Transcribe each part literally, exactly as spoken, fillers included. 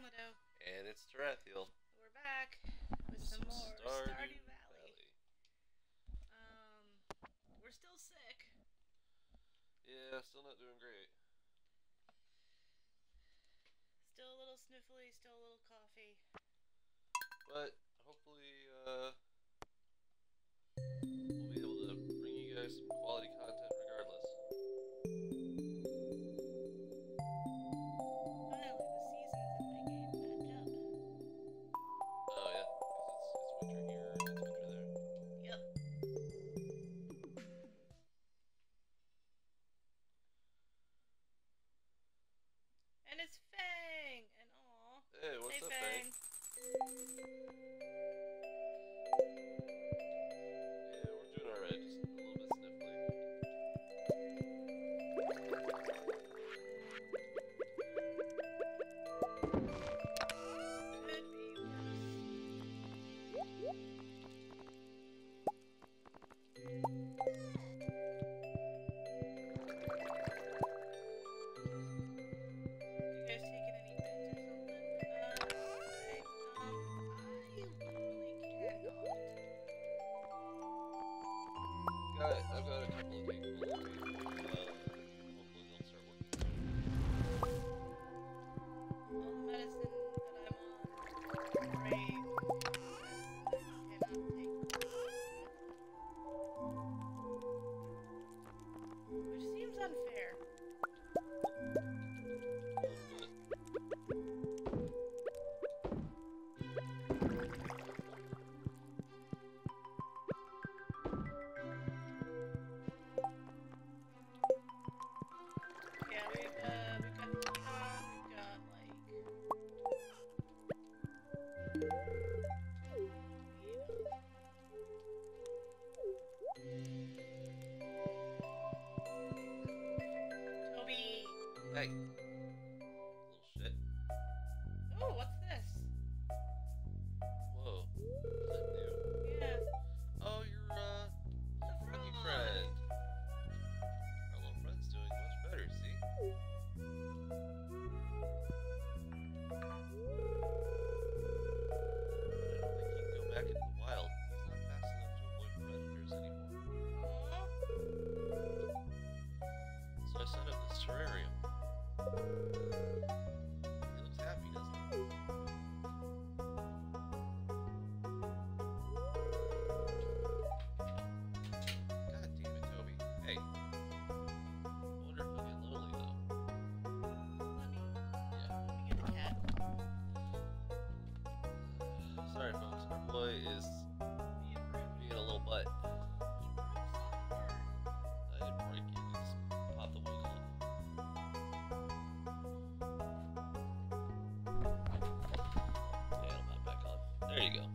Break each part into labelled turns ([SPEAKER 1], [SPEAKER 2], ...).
[SPEAKER 1] Lido.
[SPEAKER 2] And it's Tarathiel.
[SPEAKER 1] We're back with some,
[SPEAKER 2] Some
[SPEAKER 1] more
[SPEAKER 2] Stardew
[SPEAKER 1] Stardew Valley.
[SPEAKER 2] Valley.
[SPEAKER 1] Um, we're still sick.
[SPEAKER 2] Yeah, still not doing great.
[SPEAKER 1] Still a little sniffly, still a little coughy.
[SPEAKER 2] But hopefully, uh, we'll be able to bring you guys some quality content regardless.
[SPEAKER 1] Finally, the seasons in my game match up.
[SPEAKER 2] Oh yeah, because it's, it's winter here and it's winter there.
[SPEAKER 1] Yep. And it's Fang! And aw.
[SPEAKER 2] Hey, what's
[SPEAKER 1] hey,
[SPEAKER 2] up,
[SPEAKER 1] Fang?
[SPEAKER 2] Fang? Yeah, we're doing alright, just a little bit sniffly.
[SPEAKER 1] Could be You guys taking any beds or something? Uh, I, um, I literally cannot.
[SPEAKER 2] Got it. I've got a couple of capable of me. Uh, hopefully they'll start working.
[SPEAKER 1] All the medicine that I'm on is brave medicine that cannot take which seems unfair. Yeah, we've, uh, we've got pecan, we've got, like, Toby!
[SPEAKER 2] Hey! Little shit.
[SPEAKER 1] Oh, what's this?
[SPEAKER 2] Whoa. Is that new?
[SPEAKER 1] Yeah,
[SPEAKER 2] Oh, your, uh,
[SPEAKER 1] the
[SPEAKER 2] little froggy
[SPEAKER 1] frog.
[SPEAKER 2] friend. Our little friend's doing much better, see? But I don't think he can go back into the wild. He's not fast enough to avoid predators anymore.
[SPEAKER 1] Aw.
[SPEAKER 2] So I set up this terrarium. He looks happy, doesn't he? God damn it, Toby. Hey. I wonder if he'll get lonely, though.
[SPEAKER 1] Let me,
[SPEAKER 2] Yeah.
[SPEAKER 1] let me get the cat.
[SPEAKER 2] Sorry, folks. Our boy is
[SPEAKER 1] Being rude.
[SPEAKER 2] being a little butt.
[SPEAKER 1] He broke somewhere.
[SPEAKER 2] I didn't break it. I just popped the wing off. Yeah, it'll pop back on. There you go.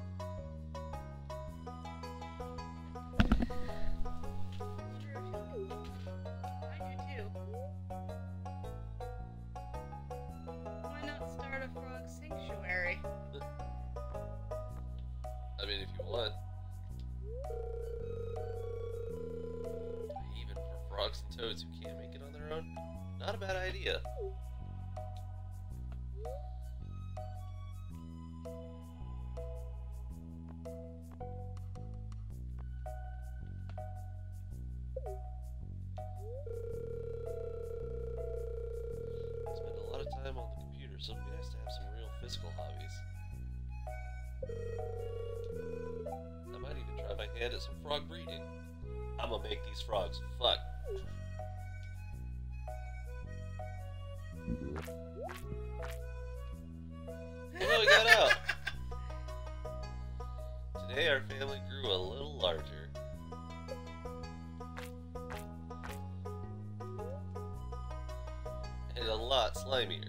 [SPEAKER 1] I do too. Why not start a frog sanctuary?
[SPEAKER 2] I mean, if you want. Even for frogs and toads who can't make it on their own, not a bad idea. I spend a lot of time on the computer, so it'd be nice to have some real physical hobbies. I might even try my hand at some frog breeding. I'm gonna make these frogs. Fuck. Oh, we got out. Today our family grew a little larger. And a lot slimier.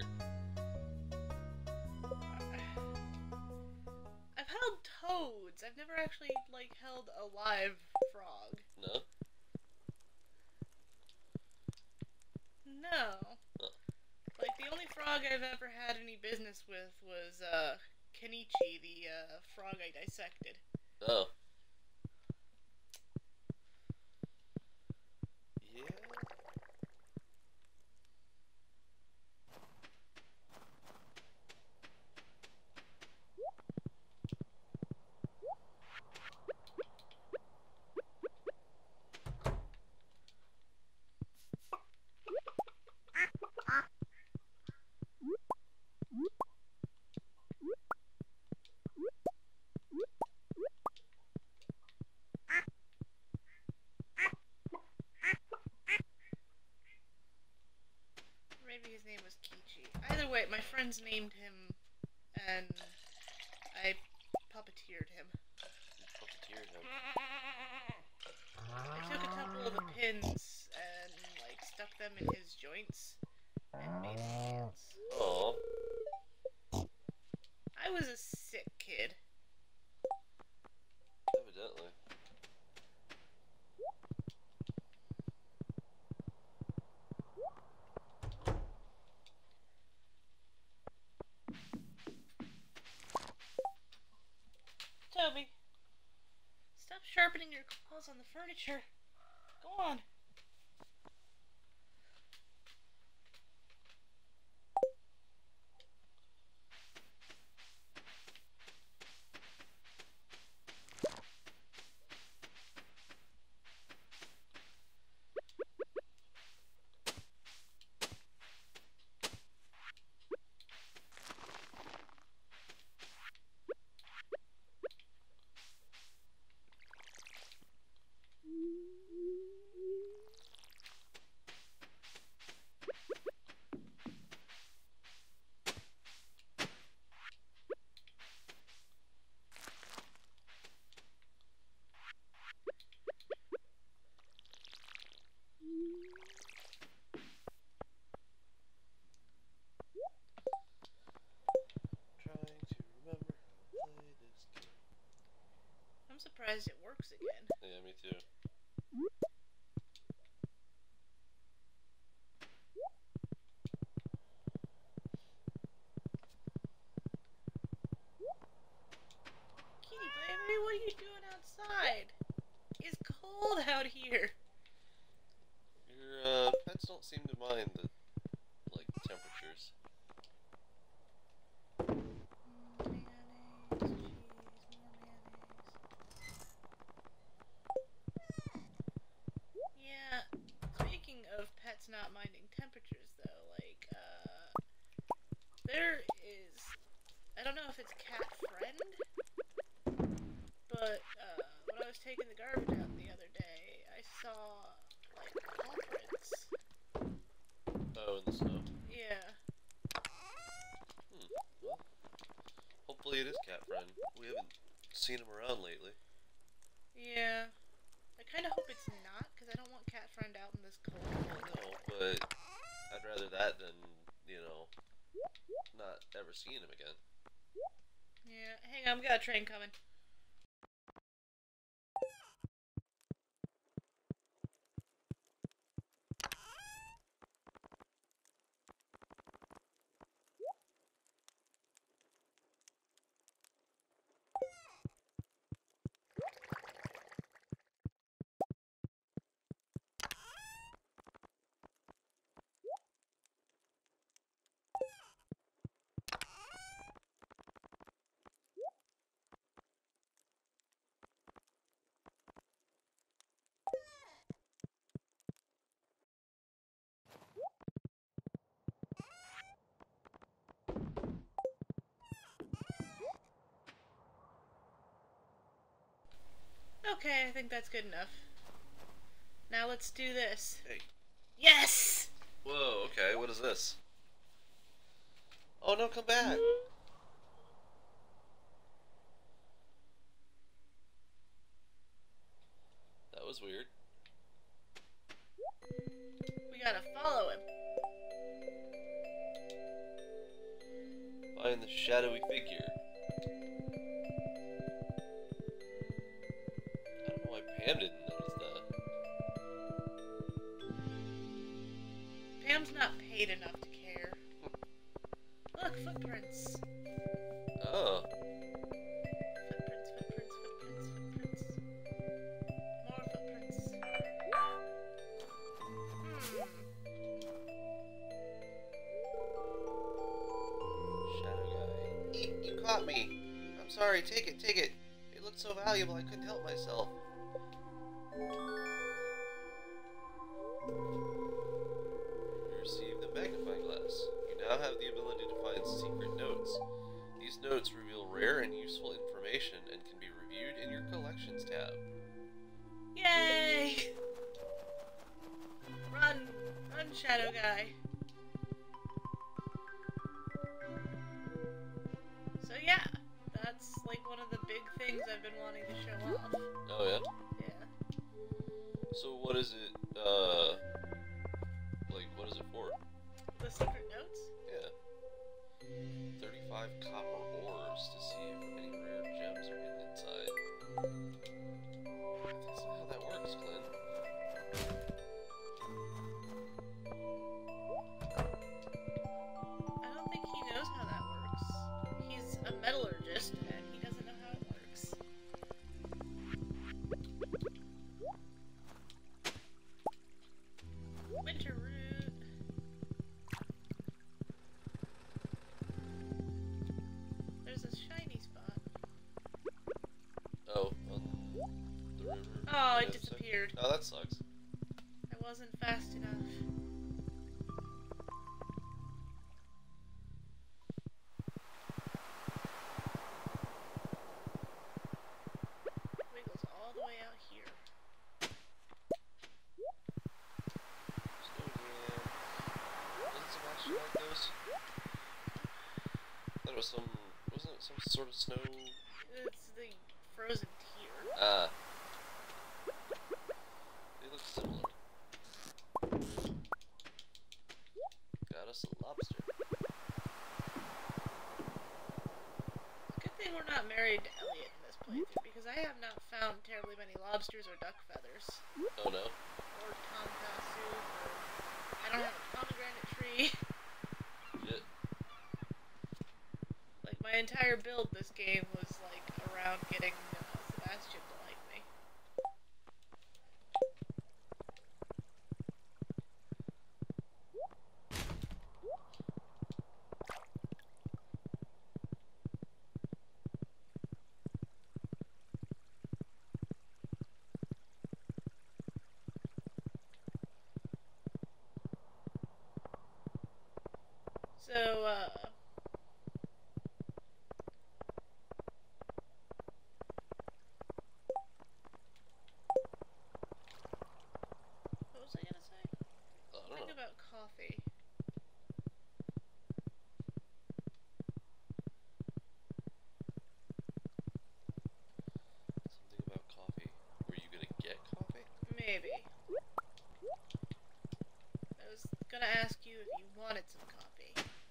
[SPEAKER 1] I've held toads. I've never actually, like, held a live frog.
[SPEAKER 2] No?
[SPEAKER 1] No.
[SPEAKER 2] Huh.
[SPEAKER 1] Like, the only frog I've ever had any business with was, uh, Kenichi, the, uh, frog I dissected.
[SPEAKER 2] Oh. Yeah?
[SPEAKER 1] maybe his name was Kichi. Either way, my friends named him, and I puppeteered him.
[SPEAKER 2] Puppeteered him.
[SPEAKER 1] I took a couple of the pins and, like, stuck them in his joints and made him dance.
[SPEAKER 2] Oh.
[SPEAKER 1] I was a sick kid.
[SPEAKER 2] Evidently.
[SPEAKER 1] Toby, stop sharpening your claws on the furniture. Go on. I'm surprised it works again.
[SPEAKER 2] Yeah, me too.
[SPEAKER 1] Kitty baby, what are you doing outside? It's cold out here.
[SPEAKER 2] Your uh, pets don't seem to mind the like temperatures.
[SPEAKER 1] Mayonnaise, cheese, more mayonnaise. Yeah, speaking of pets not minding temperatures though, like, uh, there is, I don't know if it's Cat Friend, but, uh, when I was taking the garbage out the other day, I saw, like, paw prints.
[SPEAKER 2] Oh, in the snow.
[SPEAKER 1] Yeah.
[SPEAKER 2] Hmm. Well, hopefully it is Cat Friend. We haven't seen him around lately.
[SPEAKER 1] Yeah. I kind of hope it's not, because I don't want Cat Friend out in this cold.
[SPEAKER 2] No, but I'd rather that than, you know, not ever seeing him again.
[SPEAKER 1] Yeah, hang on, we got a train coming. Okay, I think that's good enough. Now let's do this.
[SPEAKER 2] Hey.
[SPEAKER 1] Yes!
[SPEAKER 2] Whoa, okay, what is this? Oh no, come back! That was weird.
[SPEAKER 1] We gotta follow him.
[SPEAKER 2] Find the shadowy figure. I don't know why Pam didn't notice that.
[SPEAKER 1] Pam's not paid enough to care. Look, footprints.
[SPEAKER 2] Oh.
[SPEAKER 1] Footprints, footprints, footprints, footprints. More footprints. Hmm.
[SPEAKER 2] Shadow guy. Eek, you caught me. I'm sorry, take it, take it. It looked so valuable I couldn't help myself. You received the magnifying glass. You now have the ability to find secret notes. These notes reveal rare and useful information and can be reviewed in your collections tab.
[SPEAKER 1] Yay! Run! Run, Shadow Guy. that's like one of the big things I've been wanting to show off.
[SPEAKER 2] Oh yeah.
[SPEAKER 1] Yeah.
[SPEAKER 2] So what is it? Uh, like what is it for?
[SPEAKER 1] The secret notes?
[SPEAKER 2] Yeah. Thirty-five copper ores to see if any rare gems are hidden inside. That's not how that works, Clint.
[SPEAKER 1] I don't think he knows how that works. He's a metallurgist and he doesn't know how it works. Winter root. There's a shiny spot.
[SPEAKER 2] Oh, on the river.
[SPEAKER 1] Oh, it
[SPEAKER 2] Yeah,
[SPEAKER 1] disappeared.
[SPEAKER 2] Oh, that sucks.
[SPEAKER 1] I wasn't fast enough. Wiggles all the way out here.
[SPEAKER 2] Snow jam. Wasn't Sebastian like those? I thought it was some. Wasn't it some sort of snow?
[SPEAKER 1] It's the frozen tier.
[SPEAKER 2] Ah. They look similar. Got us a lobster.
[SPEAKER 1] Good thing we're not married to Elliot in this playthrough, because I have not found terribly many lobsters or duck feathers.
[SPEAKER 2] Oh no.
[SPEAKER 1] Or tomka soup, or... I don't have a pomegranate tree.
[SPEAKER 2] Shit.
[SPEAKER 1] Like, my entire build this game was, like, around getting uh, Sebastian to like me. So, uh... what was I gonna say?
[SPEAKER 2] I don't
[SPEAKER 1] Think
[SPEAKER 2] know.
[SPEAKER 1] about coffee.
[SPEAKER 2] Something about coffee. Were you gonna get coffee?
[SPEAKER 1] Maybe. I was gonna ask you if you wanted some coffee.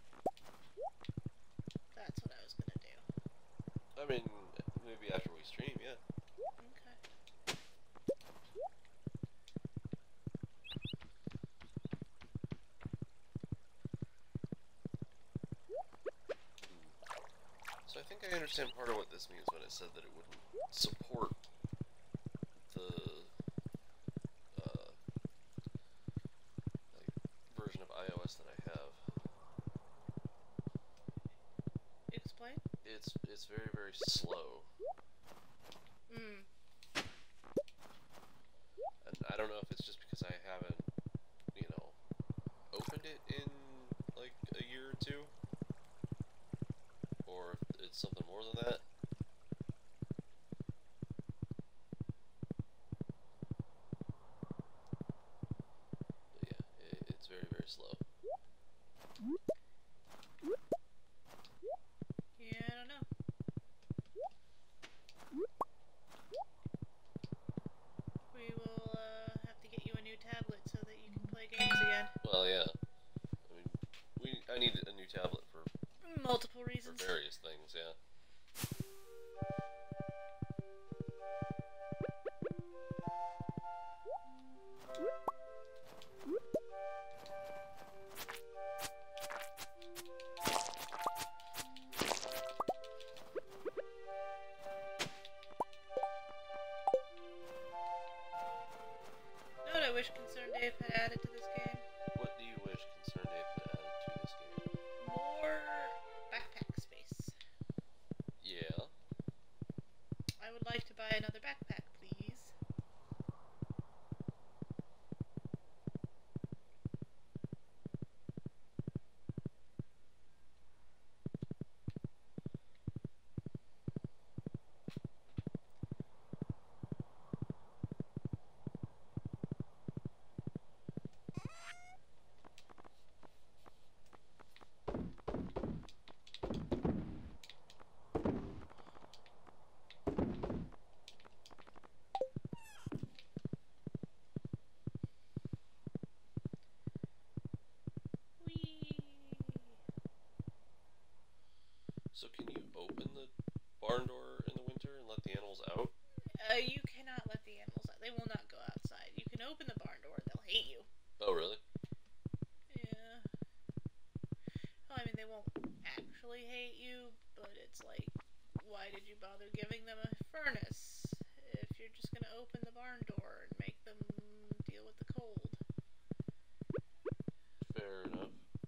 [SPEAKER 1] That's what I was gonna do.
[SPEAKER 2] I mean, maybe after we stream, yeah.
[SPEAKER 1] Okay.
[SPEAKER 2] So I think I understand part of what this means when it said that it wouldn't support the uh, like version of iOS that I have.
[SPEAKER 1] Explain?
[SPEAKER 2] It's it's very very slow,
[SPEAKER 1] Mm.
[SPEAKER 2] and I don't know if it's just because I haven't, you know, opened it in like a year or two, or if it's something more than that. But yeah, it, it's very very slow.
[SPEAKER 1] Yeah, I don't know. We will uh, have to get you a new tablet so that you can play games again.
[SPEAKER 2] Well, yeah. I mean, we I need a new tablet for
[SPEAKER 1] Multiple
[SPEAKER 2] for
[SPEAKER 1] reasons.
[SPEAKER 2] various things. Yeah.
[SPEAKER 1] Know what I wish Concerned Dave had added to this game?
[SPEAKER 2] What do you wish? So can you open the barn door in the winter and let the animals out?
[SPEAKER 1] Uh, you cannot let the animals out. They will not go outside. You can open the barn door. They'll hate you.
[SPEAKER 2] Oh, really?
[SPEAKER 1] Yeah. Well, I mean, they won't actually hate you, but it's like, why did you bother giving them a furnace if you're just gonna open the barn door and make them deal with the cold?
[SPEAKER 2] Fair enough.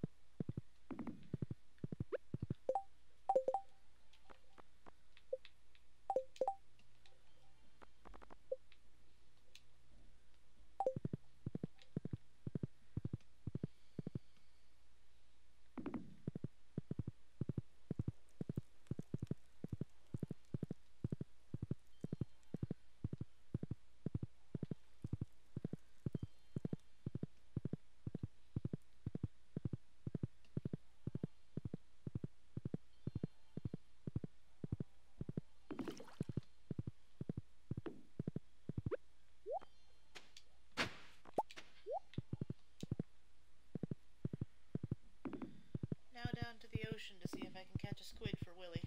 [SPEAKER 1] Now down to the ocean to see if I can catch a squid for Willy.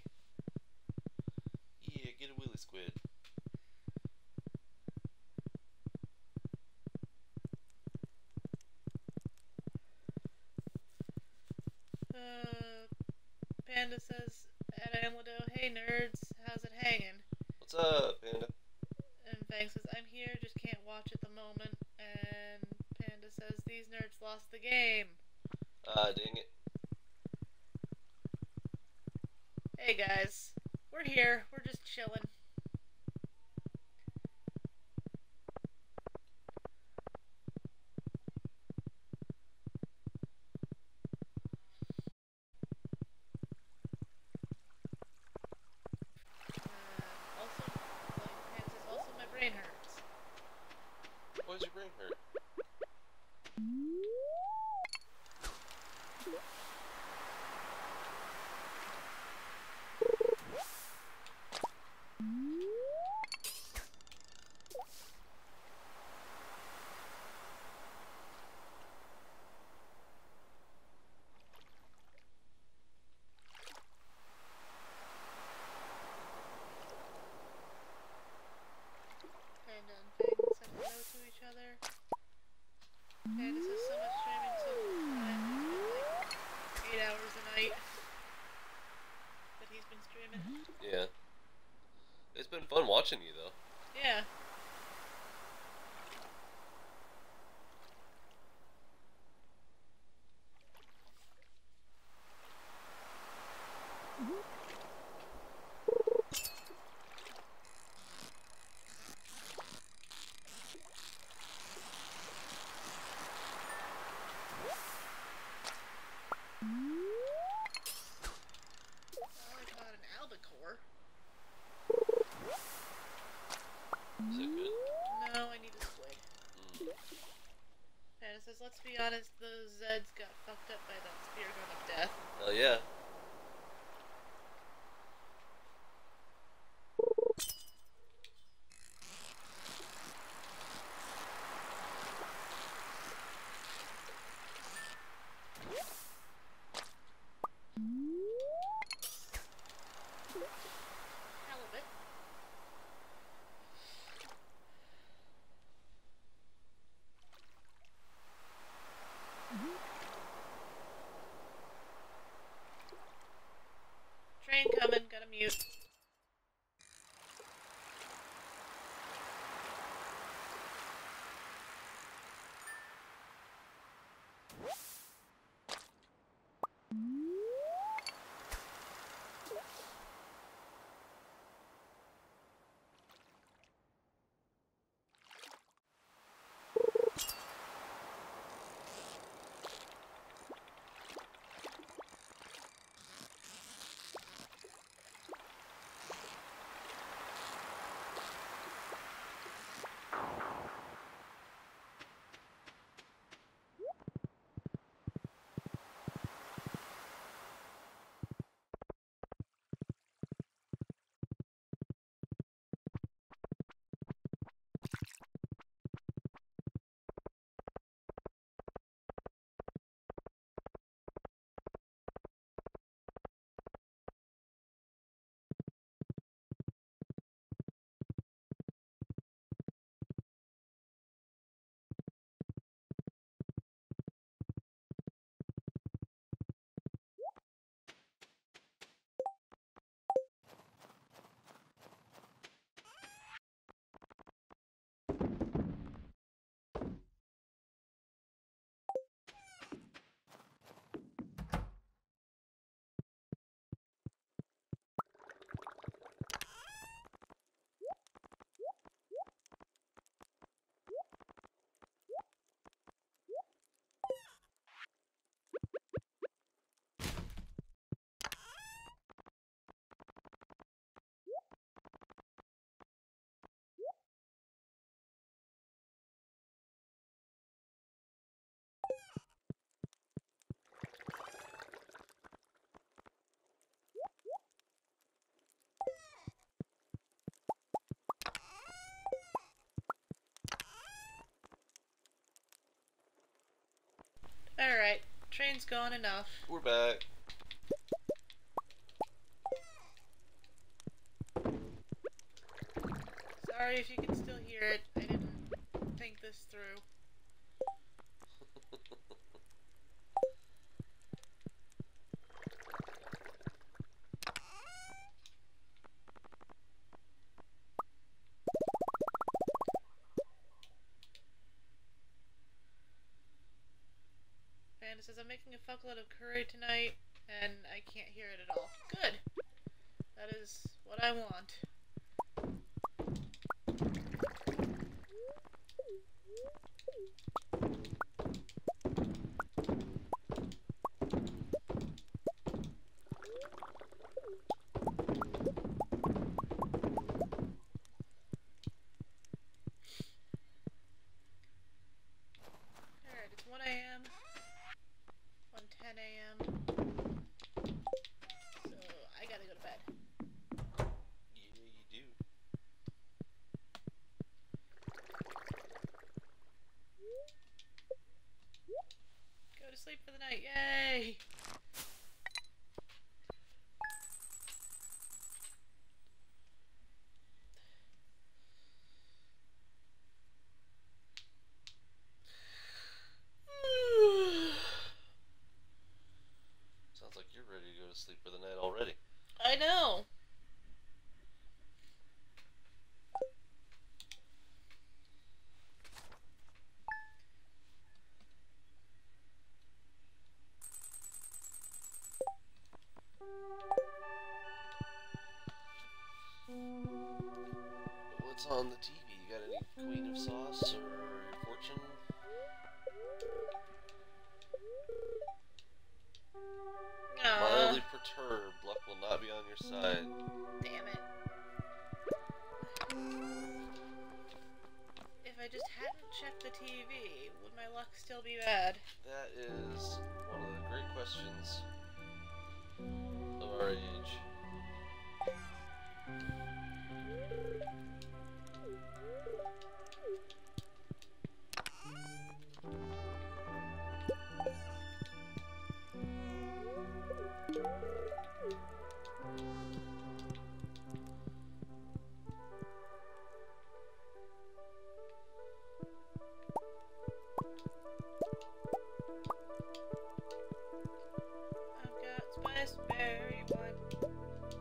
[SPEAKER 2] Yeah, get a willy squid.
[SPEAKER 1] Uh, Panda says at Amlado, hey nerds, how's it hanging?
[SPEAKER 2] What's up, Panda?
[SPEAKER 1] And Fang says, I'm here, just can't watch at the moment. And Panda says, these nerds lost the game.
[SPEAKER 2] Ah, dang it.
[SPEAKER 1] Hey guys, we're here, we're just chilling. Uh, also, like Panda says, also my brain hurts.
[SPEAKER 2] Why does your brain hurt?
[SPEAKER 1] Panda and Fang said hello to each other. Panda says, so much streaming, so time. It's been like eight hours a night that he's been streaming.
[SPEAKER 2] Yeah. It's been fun watching you, though.
[SPEAKER 1] Yeah. Oh, I caught an albacore.
[SPEAKER 2] Is it good?
[SPEAKER 1] No, I need a squid.
[SPEAKER 2] Mm.
[SPEAKER 1] Panda says, let's be honest, those Zeds got fucked up by that spear gun of death.
[SPEAKER 2] Hell yeah.
[SPEAKER 1] Halibut. Train coming, gotta mute. train's gone enough.
[SPEAKER 2] We're back.
[SPEAKER 1] Sorry if you can still hear it. I didn't think this through. Panda says, I'm making a fuckload of curry tonight, and I can't hear it at all. Good! That is what I want. Alright, it's one A M one ten A M So I gotta go to bed.
[SPEAKER 2] Yeah, you do.
[SPEAKER 1] Go to sleep for the night. Yay!
[SPEAKER 2] Sounds like you're ready to go to sleep for the night already.
[SPEAKER 1] I know.
[SPEAKER 2] What's on the T V? You got any Queen of Sauce or Fortune?
[SPEAKER 1] Aw,
[SPEAKER 2] Mildly perturbed. Luck will not be on your side.
[SPEAKER 1] damn it. If I just hadn't checked the T V, would my luck still be bad?
[SPEAKER 2] That is one of the great questions of our age.
[SPEAKER 1] I've got spiceberry wine.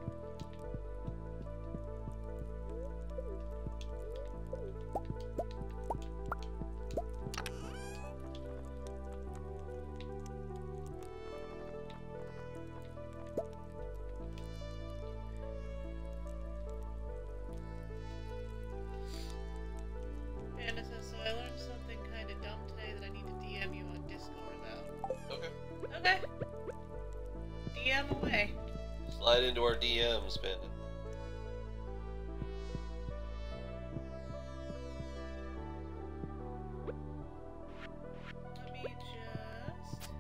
[SPEAKER 1] Panda says, so I learned something kind of dumb today that I need to D M you on Discord about.
[SPEAKER 2] Okay.
[SPEAKER 1] Okay. D M away.
[SPEAKER 2] Slide into our D Ms, Panda.
[SPEAKER 1] Let me just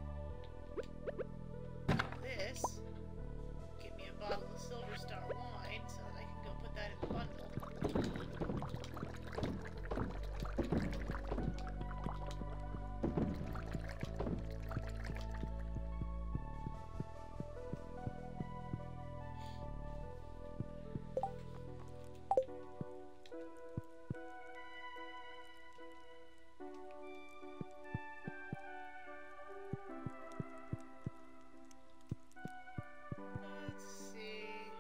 [SPEAKER 1] do this. Get me a bottle of Silver Star wine so that I can go put that in the bundle. Let's see.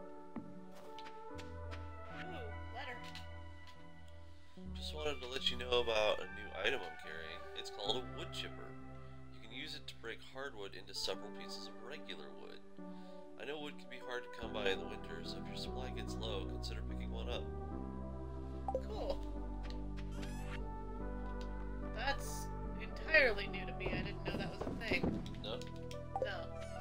[SPEAKER 1] Ooh, letter.
[SPEAKER 2] Just wanted to let you know about a new item I'm carrying. It's called a wood chipper. You can use it to break hardwood into several pieces of regular wood. I know wood can be hard to come by in the winter, so if your supply gets low, consider picking one up.
[SPEAKER 1] Cool. That's entirely new to me. I didn't know that was a thing.
[SPEAKER 2] No?
[SPEAKER 1] No.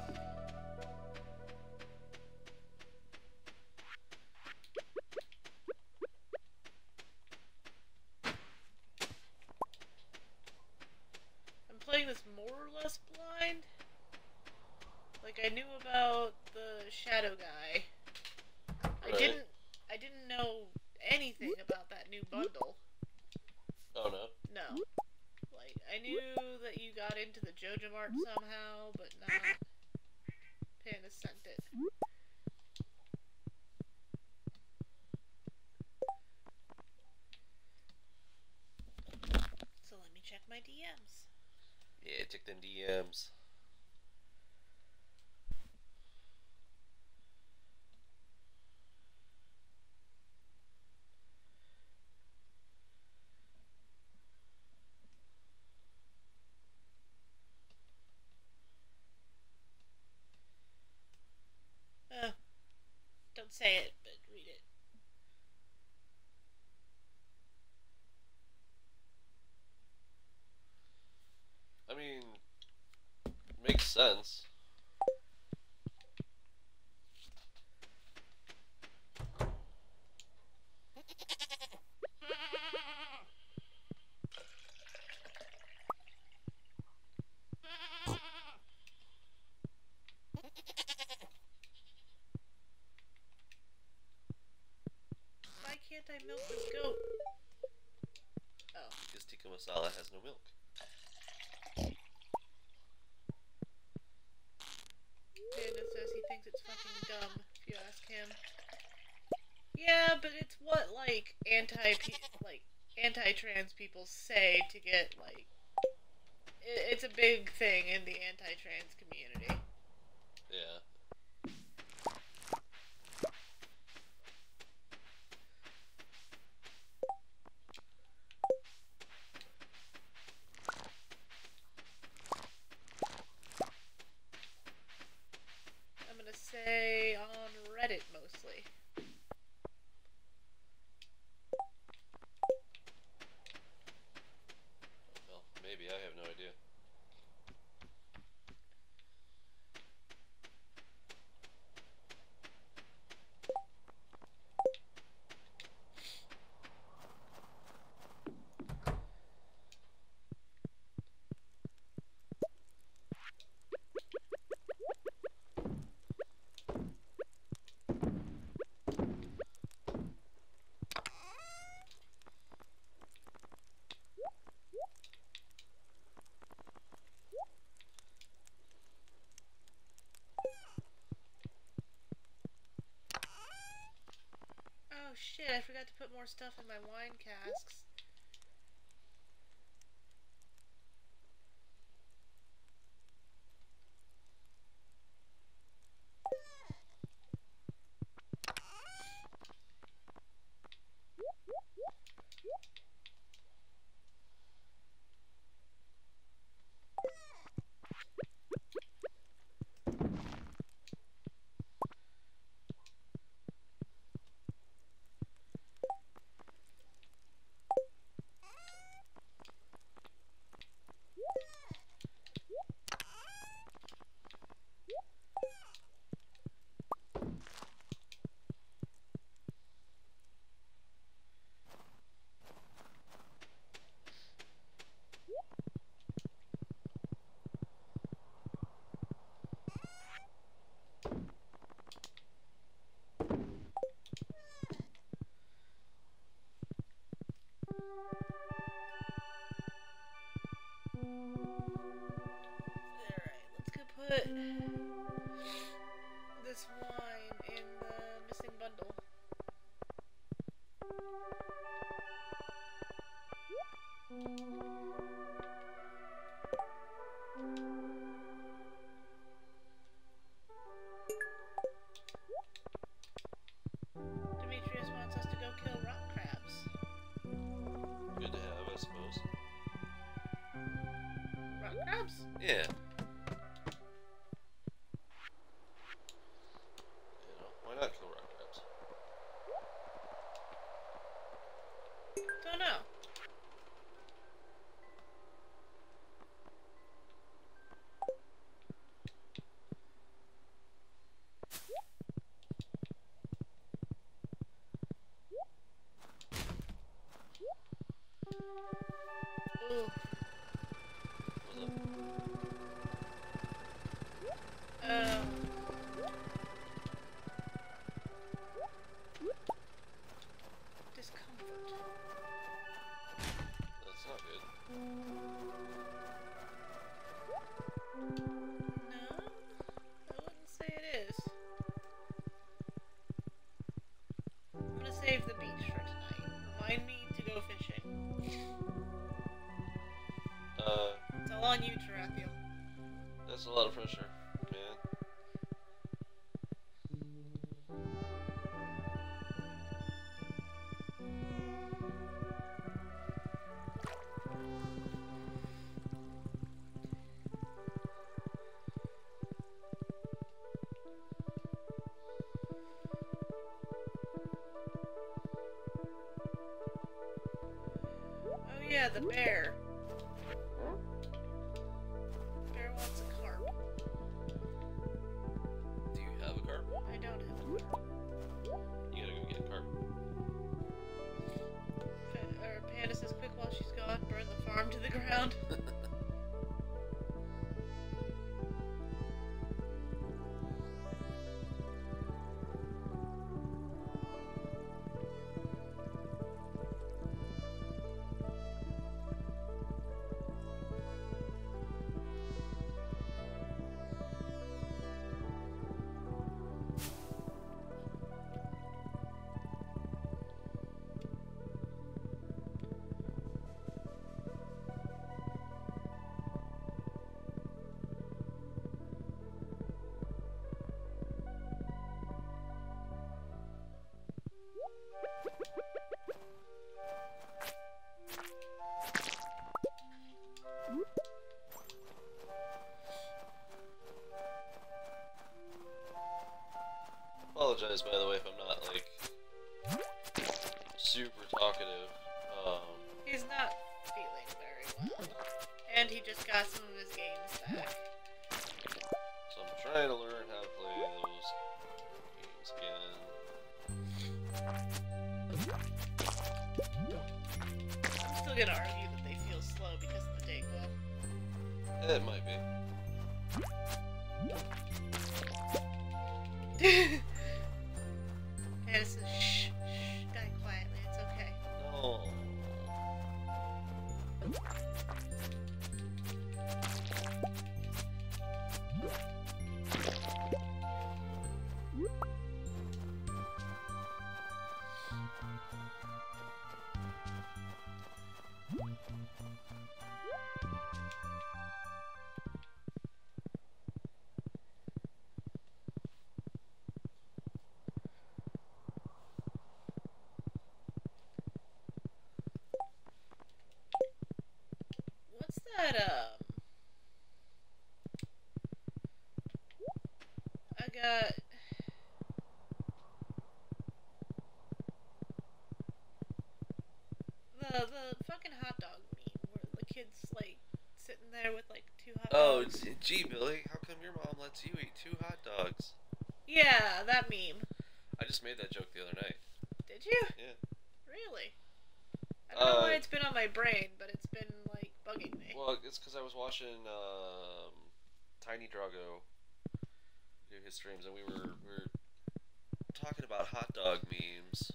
[SPEAKER 1] I'm playing this more or less blind. Like I knew about the shadow guy. I
[SPEAKER 2] Right.
[SPEAKER 1] didn't I didn't know anything about that new bundle.
[SPEAKER 2] Oh no.
[SPEAKER 1] No. Like Like, I knew that you got into the Joja Mart somehow, but not Panda sent it. So let me check my D Ms.
[SPEAKER 2] Yeah, check them D Ms.
[SPEAKER 1] Oh, don't say it, but read it.
[SPEAKER 2] I mean, makes sense.
[SPEAKER 1] Why can't I milk this goat? Oh.
[SPEAKER 2] Because tikka masala has no milk.
[SPEAKER 1] Panda says he thinks it's fucking dumb, if you ask him. Yeah, but it's what, like, anti like anti-trans people say to get, like... It, it's a big thing in the anti-trans community.
[SPEAKER 2] Yeah.
[SPEAKER 1] I'm gonna say on Reddit, mostly.
[SPEAKER 2] Well, maybe. I have no idea.
[SPEAKER 1] Oh shit, I forgot to put more stuff in my wine casks. Put this wine in the missing bundle. Demetrius wants us to go kill rock crabs.
[SPEAKER 2] Good to have, I suppose.
[SPEAKER 1] Rock crabs?
[SPEAKER 2] Yeah. You know, why not kill rock crabs?
[SPEAKER 1] Don't know. No, I wouldn't say it is. I'm gonna save the beach for tonight. Remind me to go fishing.
[SPEAKER 2] Uh,
[SPEAKER 1] It's all on you, Tarathiel.
[SPEAKER 2] that's a lot of pressure, man.
[SPEAKER 1] Oh yeah, the bear. Bear wants a carp.
[SPEAKER 2] Do you have a carp?
[SPEAKER 1] I don't have a carp.
[SPEAKER 2] You gotta go get a carp.
[SPEAKER 1] Fa- or Panda says, quick while she's gone, burn the farm to the ground. Apologize, by the way, if I'm not, like, super talkative. Um, He's not feeling very well. And he just got some of his games back.
[SPEAKER 2] so I'm trying to learn how to play those games again.
[SPEAKER 1] I'm still gonna argue that they feel slow because of the day glow.
[SPEAKER 2] It might be.
[SPEAKER 1] Panda says, shh, shh, die quietly, it's okay.
[SPEAKER 2] No.
[SPEAKER 1] What's that, um... I got... The, the fucking hot dog meme, where the kid's, like, sitting there with, like, two hot
[SPEAKER 2] Oh,
[SPEAKER 1] dogs.
[SPEAKER 2] g- gee, Billy, how come your mom lets you eat two hot dogs?
[SPEAKER 1] Yeah, that meme.
[SPEAKER 2] I just made that joke the other night.
[SPEAKER 1] Did you?
[SPEAKER 2] Yeah.
[SPEAKER 1] Really? I don't know
[SPEAKER 2] Uh,
[SPEAKER 1] why it's been on my brain, but it's been, like, bugging me.
[SPEAKER 2] Well, it's because I was watching um, Tiny Drago do his streams, and we were we were talking about hot dog memes,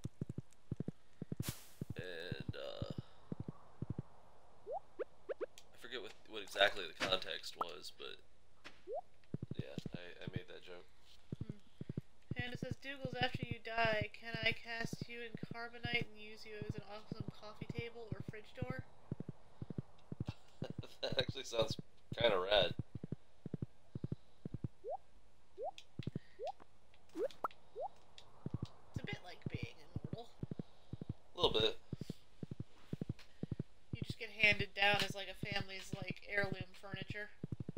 [SPEAKER 2] and uh, I forget what what exactly the context was, but yeah, I, I made that joke.
[SPEAKER 1] Panda says, Douglas, after you die, can I cast you in Carbonite and use you as an awesome coffee table or fridge door?
[SPEAKER 2] That actually sounds kind of rad.
[SPEAKER 1] It's a bit like being immortal.
[SPEAKER 2] A little bit.
[SPEAKER 1] You just get handed down as like a family's like heirloom furniture.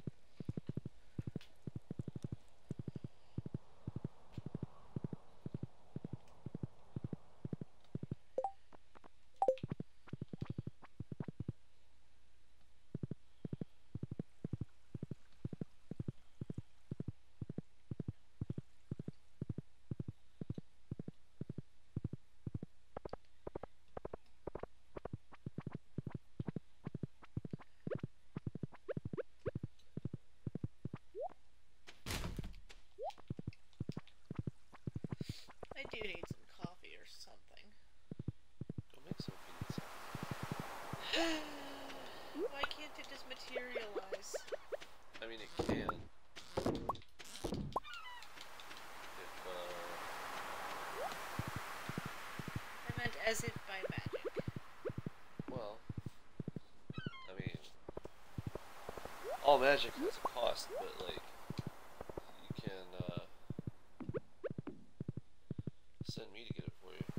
[SPEAKER 1] I do need some coffee or something.
[SPEAKER 2] Go make some beans.
[SPEAKER 1] Why can't it just materialize?
[SPEAKER 2] I magic has a cost, but like you can uh, send me to get it for you.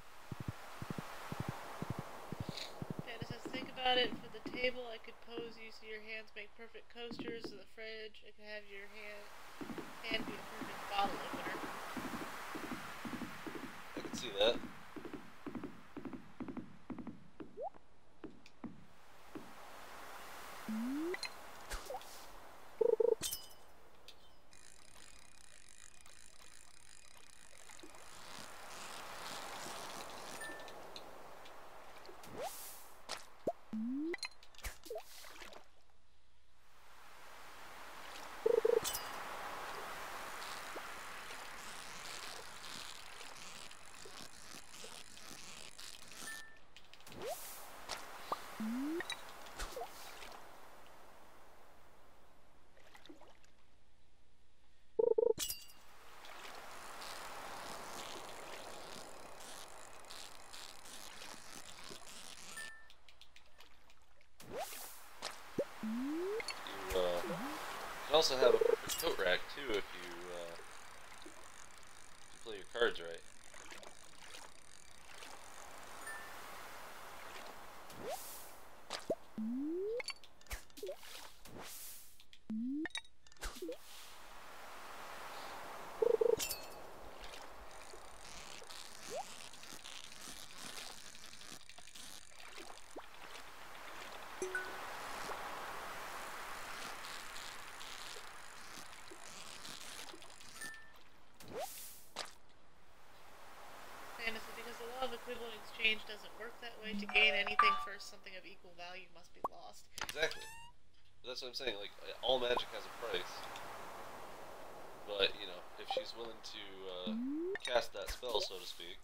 [SPEAKER 1] Dennis says, think about it. For the table, I could pose you so your hands make perfect coasters. So the fridge, I could have your hand hand be a perfect bottle opener.
[SPEAKER 2] I can see that. You uh, can also have a perfect coat rack too if you, uh, if you play your cards right.
[SPEAKER 1] Dennis says, because the law of equivalent exchange doesn't work that way. To gain anything first, something of equal value must be lost.
[SPEAKER 2] Exactly. That's what I'm saying. Like all magic has a price, but you know, if she's willing to uh, cast that spell, so to speak.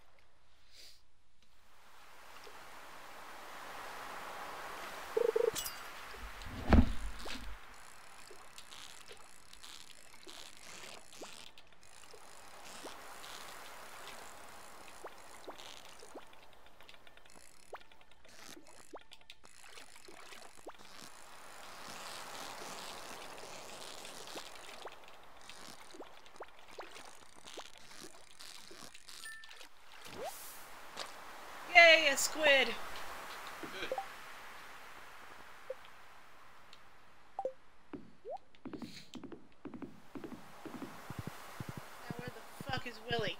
[SPEAKER 1] Yay, a squid!
[SPEAKER 2] Good.
[SPEAKER 1] Now where the fuck is Willie?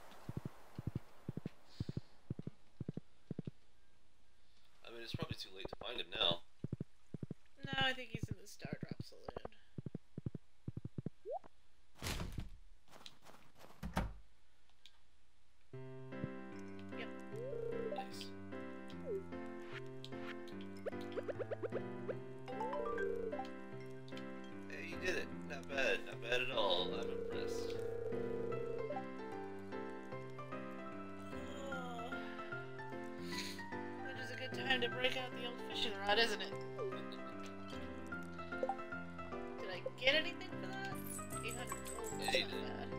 [SPEAKER 2] I mean, it's probably too late to find him now.
[SPEAKER 1] No, I think he's in the Stardrop Saloon. Yep.
[SPEAKER 2] Nice. Hey, you did it. Not bad. Not bad at all. I'm impressed.
[SPEAKER 1] Oh. That is a good time to break out the old fishing rod, isn't it? Did I get anything for that? eight hundred gold. That's
[SPEAKER 2] Yeah, you
[SPEAKER 1] not
[SPEAKER 2] did.
[SPEAKER 1] bad.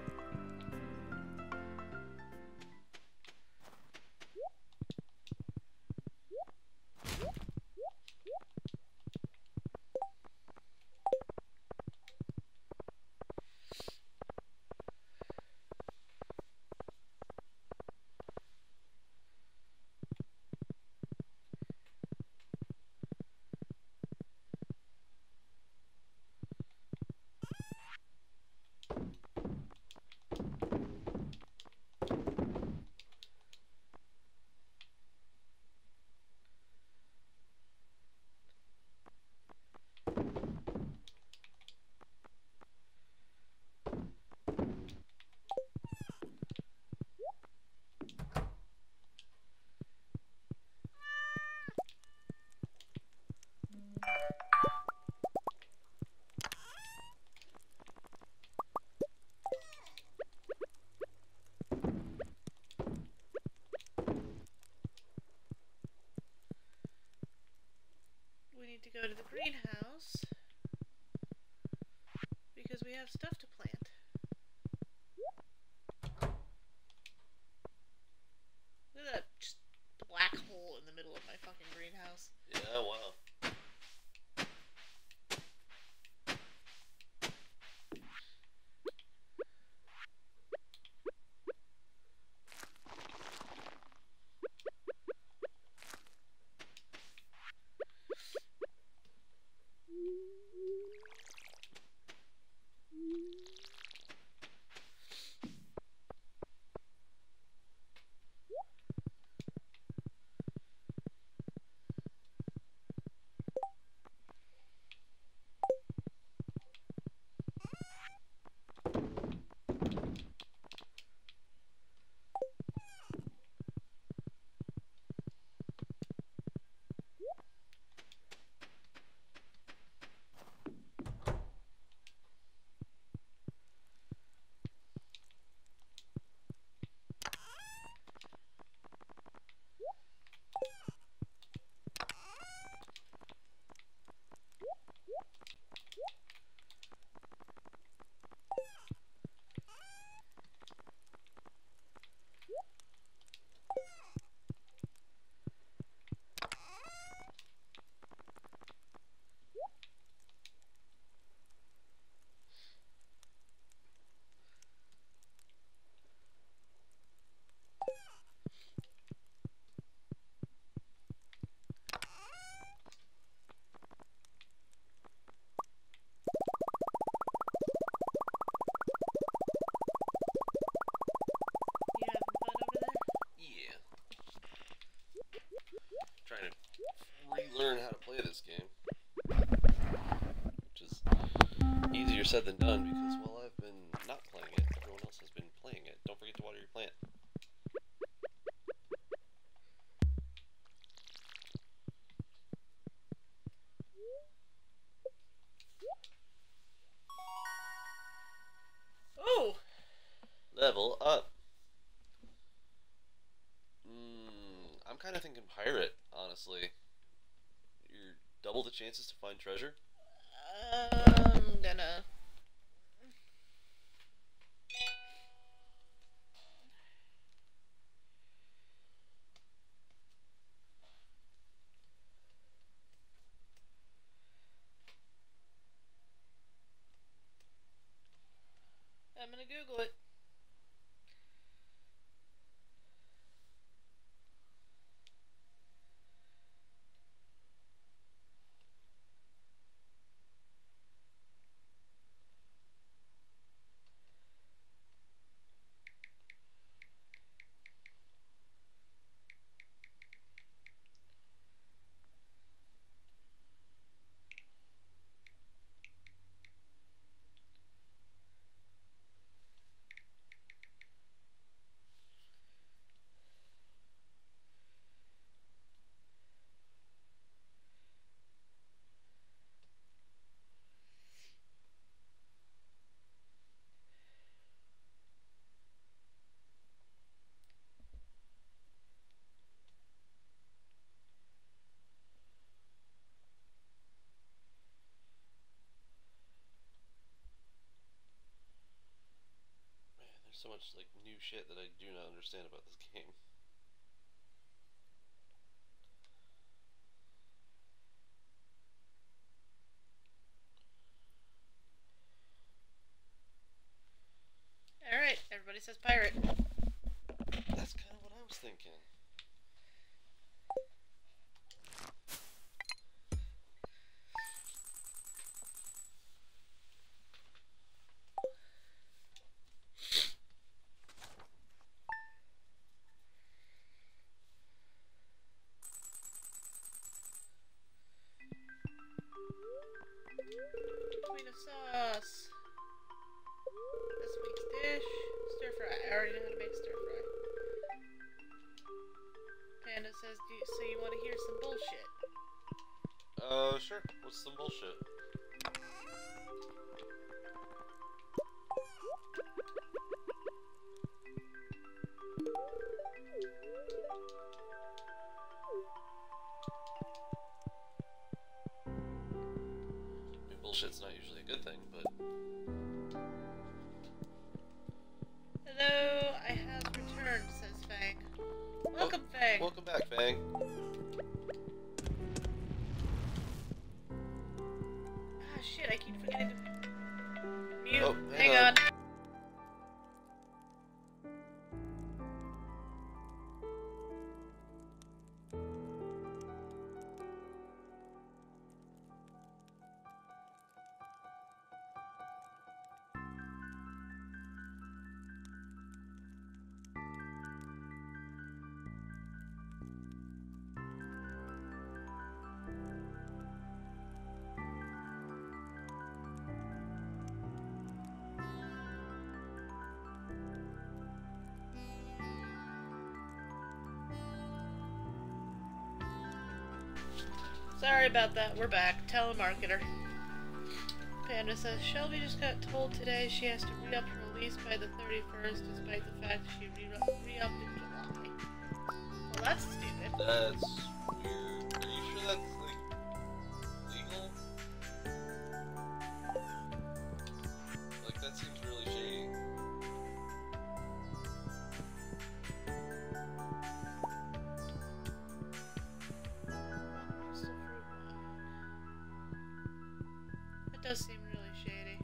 [SPEAKER 1] We need to go to the greenhouse because we have stuff to plant. Look at that just black hole in the middle of my fucking greenhouse.
[SPEAKER 2] Yeah, wow. easier said than done because while I've been not playing it, everyone else has been playing it. Don't forget to water your plant.
[SPEAKER 1] Oh!
[SPEAKER 2] Level up. Mm, I'm kind of thinking pirate, honestly. You're double the chances to find treasure.
[SPEAKER 1] I'm gonna... I'm gonna Google it.
[SPEAKER 2] Man, there's so much like new shit that I do not understand about this game.
[SPEAKER 1] Alright, everybody says pirate.
[SPEAKER 2] That's kind of what I was thinking.
[SPEAKER 1] Tomato sauce. This week's dish. Stir fry. I already know how to make stir fry. Panda says, Do you, so you want to hear some bullshit?
[SPEAKER 2] Uh, sure. What's some bullshit? I mean, bullshit's not usually a good thing, but...
[SPEAKER 1] Hello, I have returned, says Fang. Welcome,
[SPEAKER 2] oh,
[SPEAKER 1] Fang.
[SPEAKER 2] Welcome back, Fang.
[SPEAKER 1] Ah, shit, I keep forgetting to mute.
[SPEAKER 2] Oh,
[SPEAKER 1] hang,
[SPEAKER 2] hang
[SPEAKER 1] on.
[SPEAKER 2] on.
[SPEAKER 1] Sorry about that, we're back. Telemarketer. Panda says, Shelby just got told today she has to re-up her lease by the thirty-first despite the fact she re-upped in July. Well, that's stupid.
[SPEAKER 2] That's weird. Are you sure that's, like, legal? Like, that seems really shady.
[SPEAKER 1] That does seem really shady.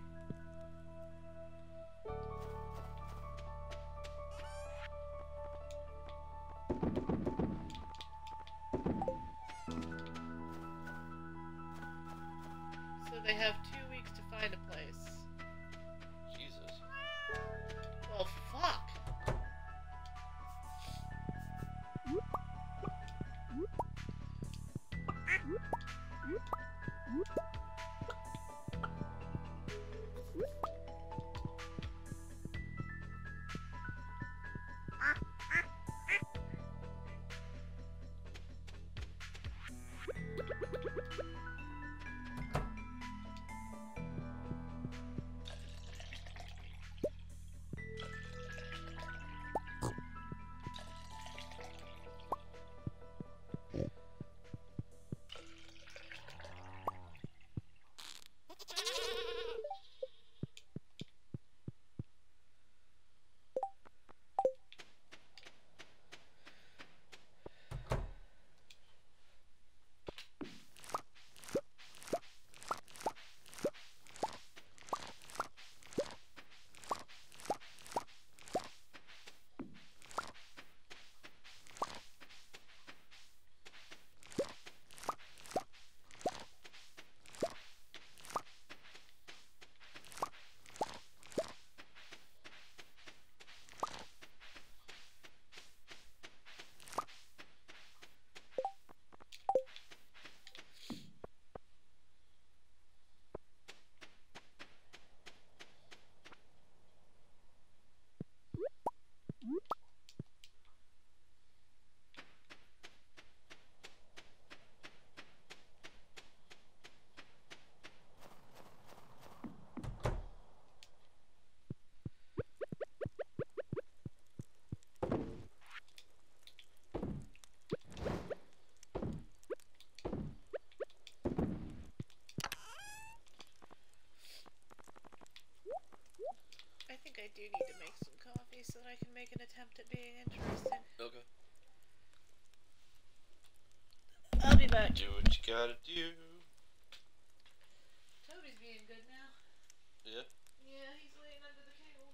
[SPEAKER 1] I think I do need to make some coffee so that I can make an attempt at being interesting.
[SPEAKER 2] Okay.
[SPEAKER 1] I'll be back.
[SPEAKER 2] Do what you gotta do.
[SPEAKER 1] Toby's being good now.
[SPEAKER 2] Yeah?
[SPEAKER 1] Yeah, he's laying under the table.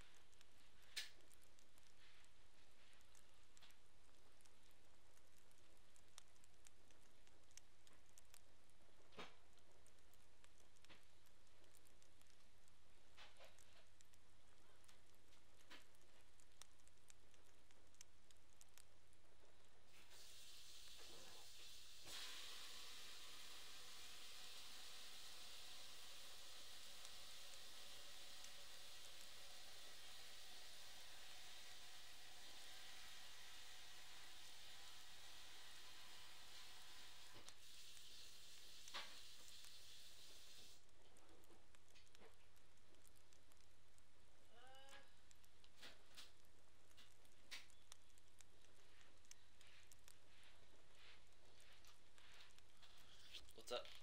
[SPEAKER 2] What's up?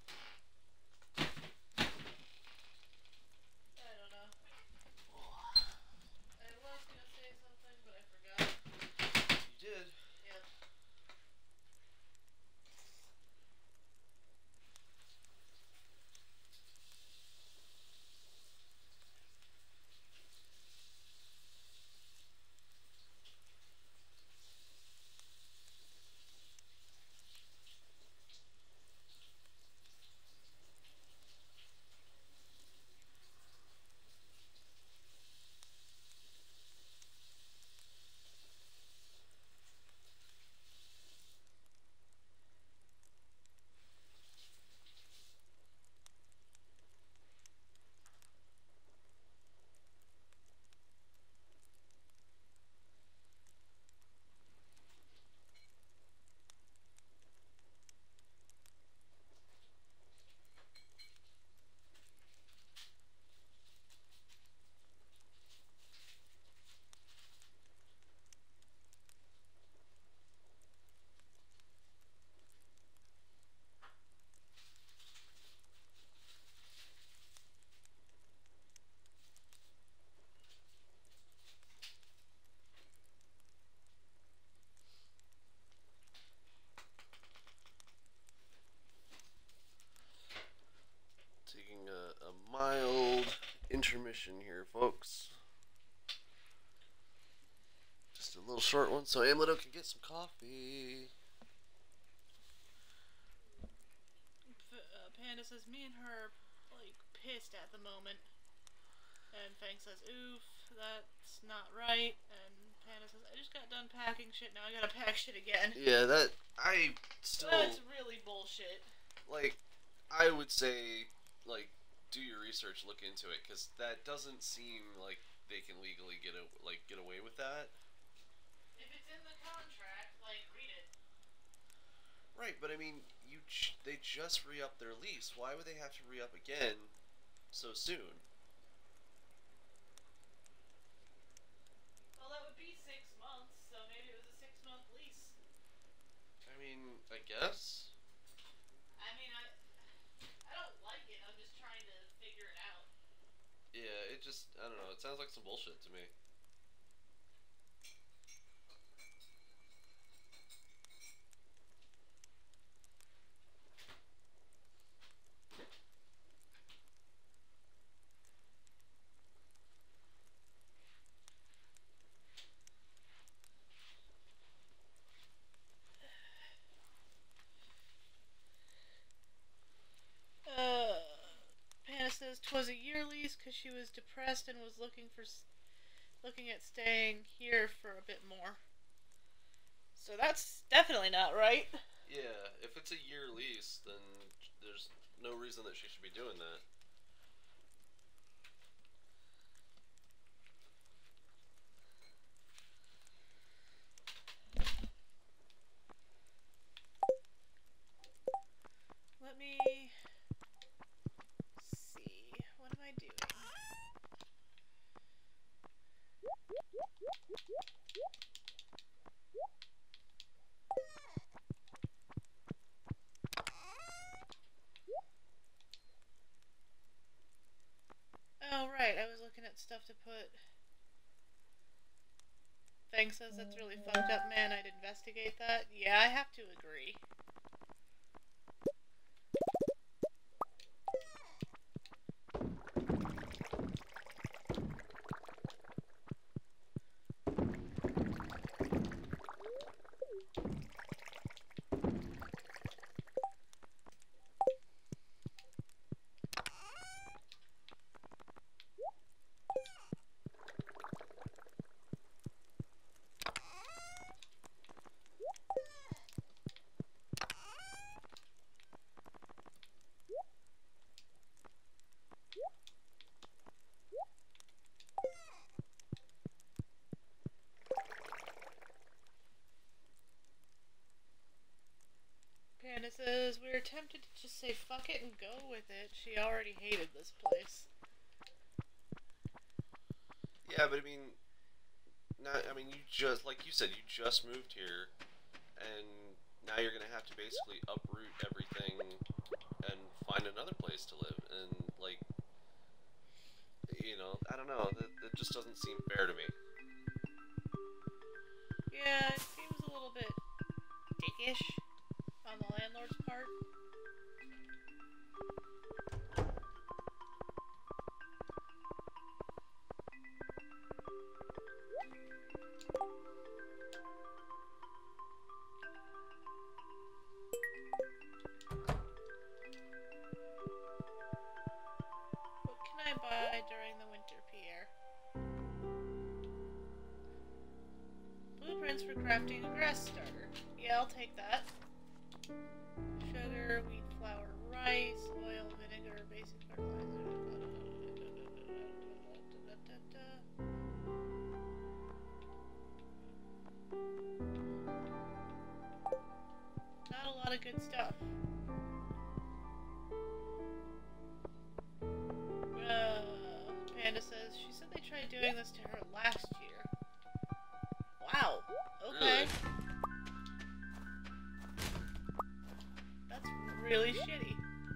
[SPEAKER 1] I don't know. I was gonna say something, but I forgot.
[SPEAKER 2] You did?
[SPEAKER 1] Yep.
[SPEAKER 2] Taking a, a mild intermission here, folks. Just a little short one so Amlito can get some coffee.
[SPEAKER 1] Uh, Panda says, me and her are, like, pissed at the moment. And Fang says, oof, that's not right. And Panda says, I just got done packing shit, now I gotta pack shit again.
[SPEAKER 2] Yeah, that, I still...
[SPEAKER 1] That's really bullshit.
[SPEAKER 2] Like, I would say, like, do your research, look into it, because that doesn't seem like they can legally get a, like get away with that.
[SPEAKER 1] If it's in the contract, like, read it.
[SPEAKER 2] Right, but I mean, you j they just re-up their lease. Why would they have to re-up again so soon?
[SPEAKER 1] Well, that would be six months, so maybe it was a six-month lease.
[SPEAKER 2] I mean, I guess.
[SPEAKER 1] I mean, I, I don't like it. I'm just trying to figure it out.
[SPEAKER 2] Yeah, it just, I don't know, it sounds like some bullshit to me.
[SPEAKER 1] Uh, Panda says, 'twas a year lease because she was depressed and was looking for, looking at staying here for a bit more. So that's definitely not right.
[SPEAKER 2] Yeah, if it's a year lease, then there's no reason that she should be doing that.
[SPEAKER 1] Let me see. What am I doing? right. I was looking at stuff to put. Fang says that's really fucked up, man. I'd investigate that. Yeah, I have to agree. Panda says, we were tempted to just say fuck it and go with it. She already hated this place.
[SPEAKER 2] Yeah, but I mean, not, I mean, you just, like you said, you just moved here, and now you're gonna have to basically uproot everything and find another place to live, and, like, you know, I don't know, that, that just doesn't seem fair to me.
[SPEAKER 1] Yeah, it seems a little bit dickish on the landlord's part. What can I buy during the winter, Pierre? Blueprints for crafting a grass starter. Yeah, I'll take that. Sugar, wheat flour, rice, oil, vinegar, basic fertilizer. Not a lot of good stuff. Uh, Panda says she said they tried doing this to her last year. Wow. Okay.
[SPEAKER 2] Really?
[SPEAKER 1] That's really shitty.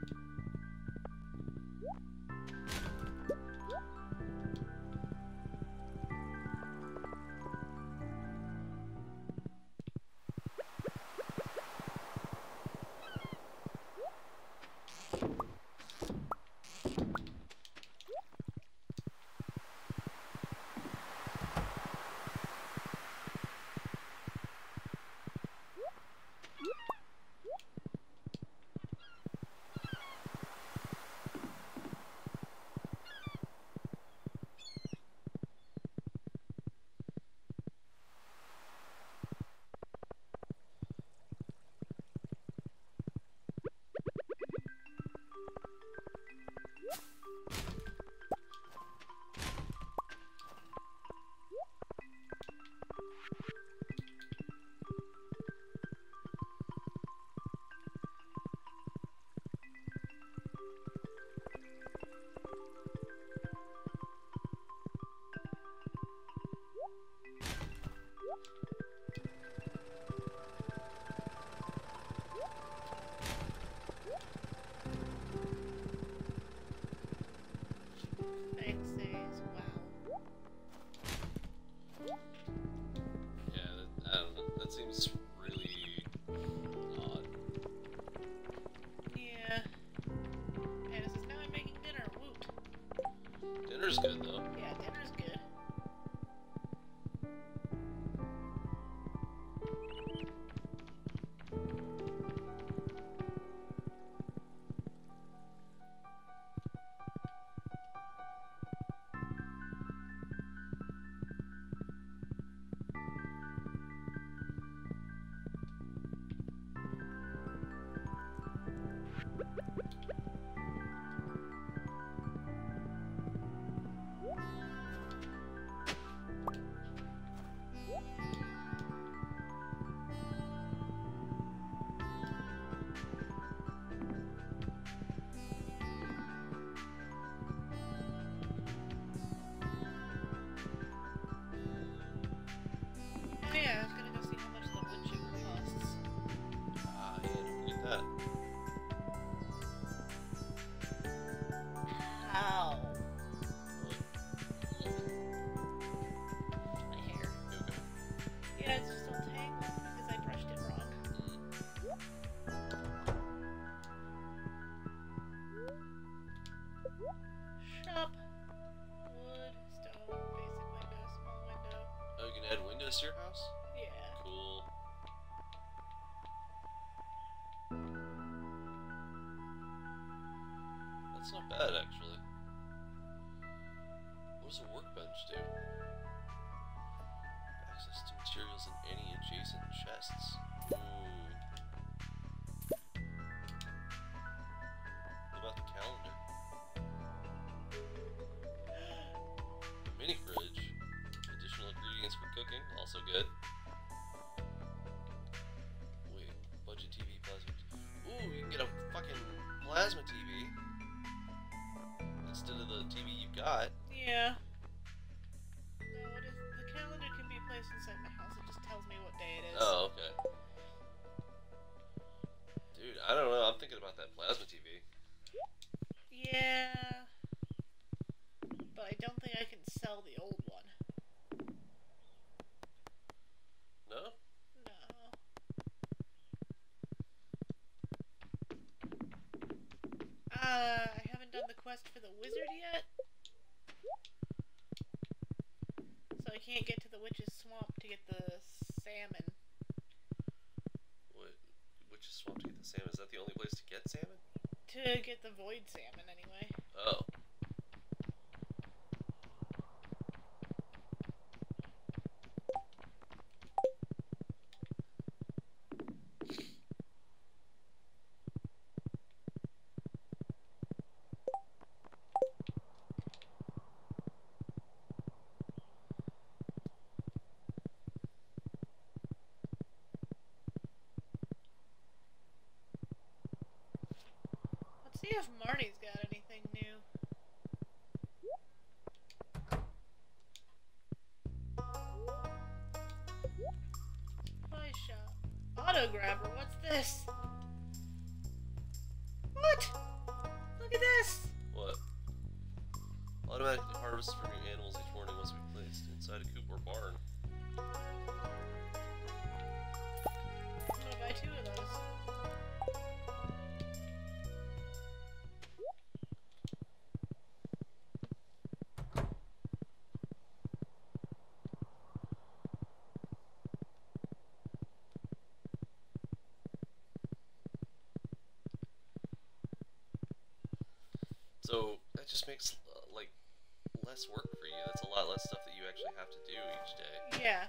[SPEAKER 1] Thanks, says, wow.
[SPEAKER 2] Yeah, that, I don't know, that seems really odd.
[SPEAKER 1] Yeah. Panda says, now I'm making dinner. Woot.
[SPEAKER 2] Dinner's good, though.
[SPEAKER 1] Yeah, dinner's good.
[SPEAKER 2] this your house?
[SPEAKER 1] Yeah.
[SPEAKER 2] Cool. That's not bad, actually. What does a workbench do? Access to materials in any adjacent chests. Ooh. What about the calendar? The mini fridge. Additional ingredients for cooking, also good. Wait, budget T V, plasma. Ooh, you can get a fucking plasma T V instead of the T V you've got.
[SPEAKER 1] Yeah. No, it is. The calendar can be placed inside my house. It just tells me what day it is.
[SPEAKER 2] Oh, okay. Dude, I don't know. I'm thinking about that plasma T V.
[SPEAKER 1] Yeah. But I don't think I can sell the old one.
[SPEAKER 2] No?
[SPEAKER 1] No. Uh, I haven't done the quest for the wizard yet. So I can't get to the witch's swamp to get the salmon.
[SPEAKER 2] What? Which swamp to get the salmon? Is that the only place to get salmon?
[SPEAKER 1] To get the void salmon, anyway.
[SPEAKER 2] Oh.
[SPEAKER 1] Let's see if Marnie's got anything new. Supply shop. Auto grabber, what's this? What? Look at this!
[SPEAKER 2] What? Automatically harvest for new animals each morning must be placed inside a coop or barn.
[SPEAKER 1] I'm gonna buy two of those.
[SPEAKER 2] So that just makes uh, like less work for you. That's a lot less stuff that you actually have to do each day.
[SPEAKER 1] Yeah.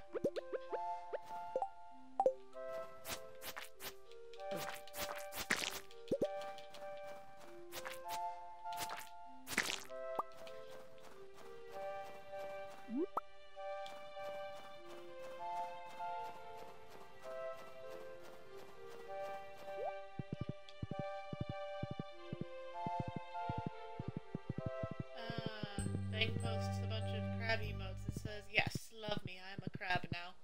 [SPEAKER 1] Uh, Thing posts a bunch of crab emotes that says, "Yes, love me, I am a crab now."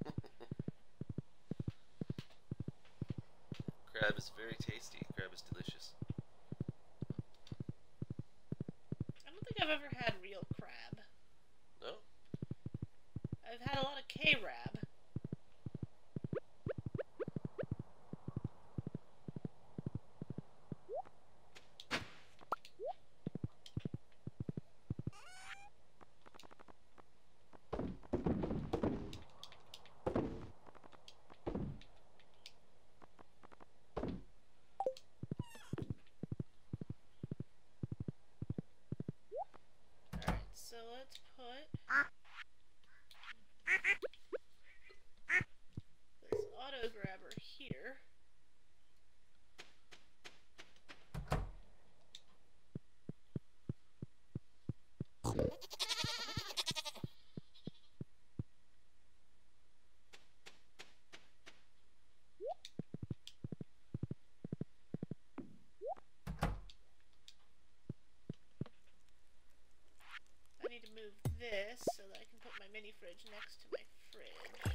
[SPEAKER 2] Crab is very tasty. Crab is delicious.
[SPEAKER 1] I don't think I've ever had real crab.
[SPEAKER 2] No?
[SPEAKER 1] I've had a lot of K-rab. Alright, so let's put this auto grabber here. I need to move this so that I can put my mini fridge next to my fridge.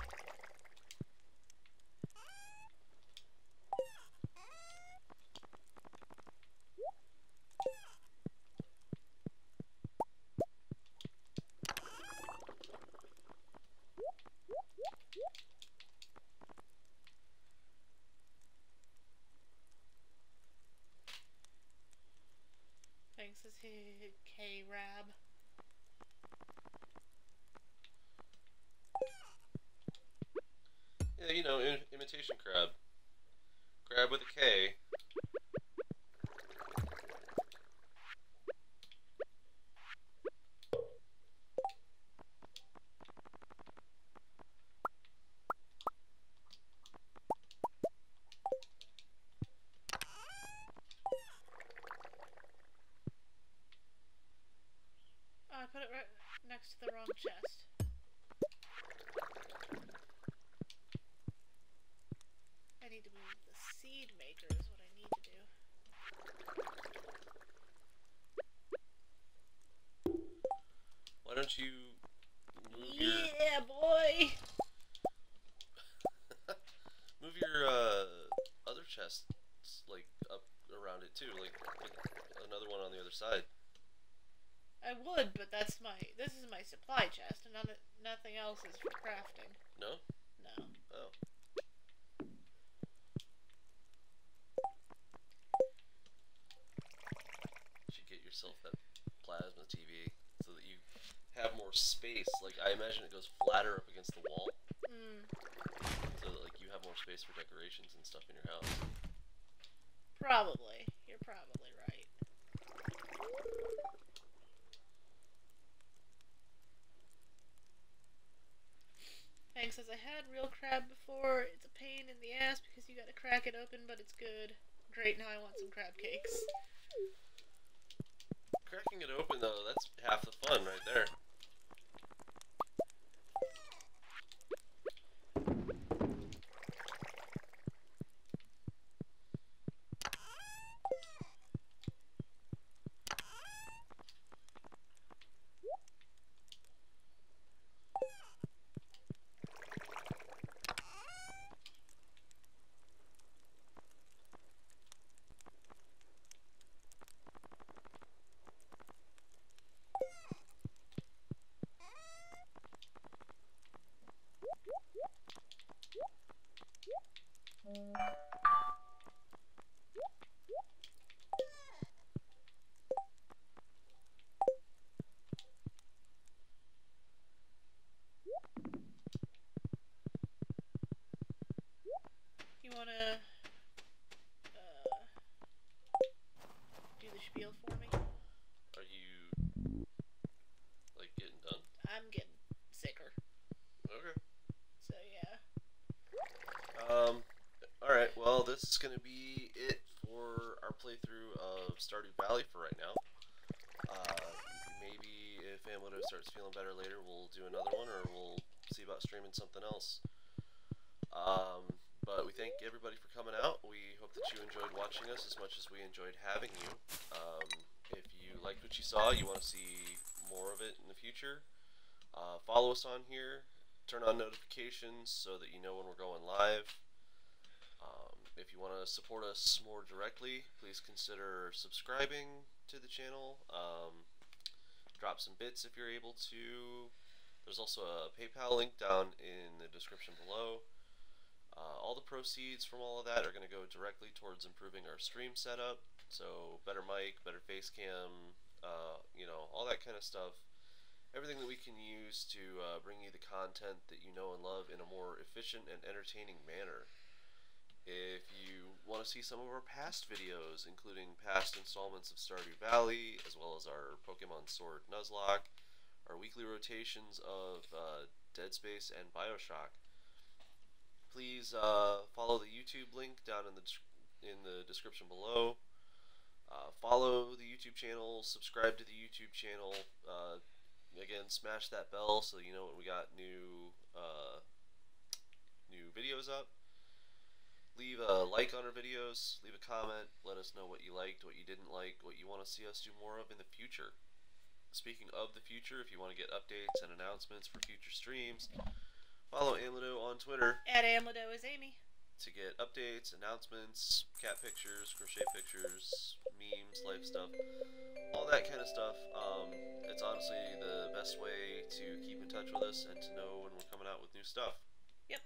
[SPEAKER 1] Thanks, this is K-rab.
[SPEAKER 2] you know, im imitation crab. Crab with a K.
[SPEAKER 1] Oh, I put it right next to the wrong chest. I need to move the seed maker is what I need to do.
[SPEAKER 2] Why don't you move your
[SPEAKER 1] Yeah, boy!
[SPEAKER 2] move your uh, other chests like up around it too, like put another one on the other side.
[SPEAKER 1] I would, but that's my, this is my supply chest, and none, nothing else is for crafting.
[SPEAKER 2] No?
[SPEAKER 1] No.
[SPEAKER 2] Oh. You should get yourself that plasma T V so that you have more space. Like, I imagine it goes flatter up against the wall,
[SPEAKER 1] Mm,
[SPEAKER 2] so that like you have more space for decorations and stuff in your house.
[SPEAKER 1] probably. You're probably right. Hank says, I had real crab before. It's a pain in the ass because you gotta crack it open, but it's good. Great, now I want some crab cakes.
[SPEAKER 2] Cracking it open though, that's half the fun right there.
[SPEAKER 1] You wanna uh, do the spiel for me?
[SPEAKER 2] Are you like getting done?
[SPEAKER 1] I'm getting sicker.
[SPEAKER 2] Okay.
[SPEAKER 1] So yeah.
[SPEAKER 2] Um, alright, well, this is going to be it for our playthrough of Stardew Valley for right now. Uh, maybe if Amado starts feeling better later, we'll do another one, or we'll see about streaming something else. Um, but we thank everybody for coming out. We hope that you enjoyed watching us as much as we enjoyed having you. Um, if you liked what you saw, you want to see more of it in the future, uh, follow us on here. Turn on notifications so that you know when we're going live. Um, if you want to support us more directly, please consider subscribing to the channel. Um, drop some bits if you're able to. There's also a PayPal link down in the description below. Uh, all the proceeds from all of that are going to go directly towards improving our stream setup. So better mic, better face cam, uh, you know, all that kind of stuff. Everything that we can use to uh, bring you the content that you know and love in a more efficient and entertaining manner. If you want to see some of our past videos, including past installments of Stardew Valley, as well as our Pokemon Sword Nuzlocke, our weekly rotations of uh, Dead Space and Bioshock, please uh, follow the YouTube link down in the in the description below. Uh, follow the YouTube channel, subscribe to the YouTube channel. Uh, Again, smash that bell so you know when we got new uh, new videos up. Leave a like on our videos, leave a comment, let us know what you liked, what you didn't like, what you want to see us do more of in the future. Speaking of the future, if you want to get updates and announcements for future streams, follow Amado on Twitter
[SPEAKER 1] At Amado is Amy.
[SPEAKER 2] to get updates, announcements, cat pictures, crochet pictures, memes, life stuff, all that kind of stuff. Um, it's honestly the best way to keep in touch with us and to know when we're coming out with new stuff.
[SPEAKER 1] Yep.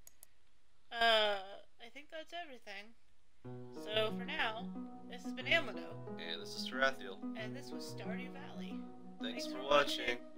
[SPEAKER 1] Uh, I think that's everything. So for now, this has been Amado.
[SPEAKER 2] And this is Tarathiel.
[SPEAKER 1] And this was Stardew Valley.
[SPEAKER 2] Thanks,
[SPEAKER 1] Thanks
[SPEAKER 2] for
[SPEAKER 1] for
[SPEAKER 2] watching.
[SPEAKER 1] watching.